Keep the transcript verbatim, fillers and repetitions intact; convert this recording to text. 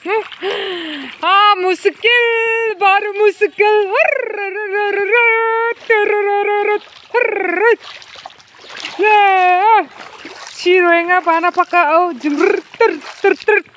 Ah, muskil, baru muskil. Ya, si Roenga pana pakai oh jember ter ter ter.